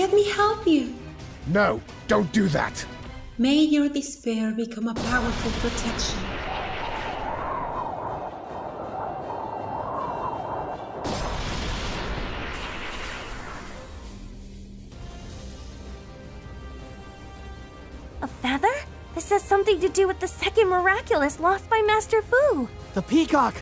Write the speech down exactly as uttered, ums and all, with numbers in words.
Let me help you. No, don't do that. May your despair become a powerful protection. A feather? This has something to do with the second Miraculous lost by Master Fu. The peacock!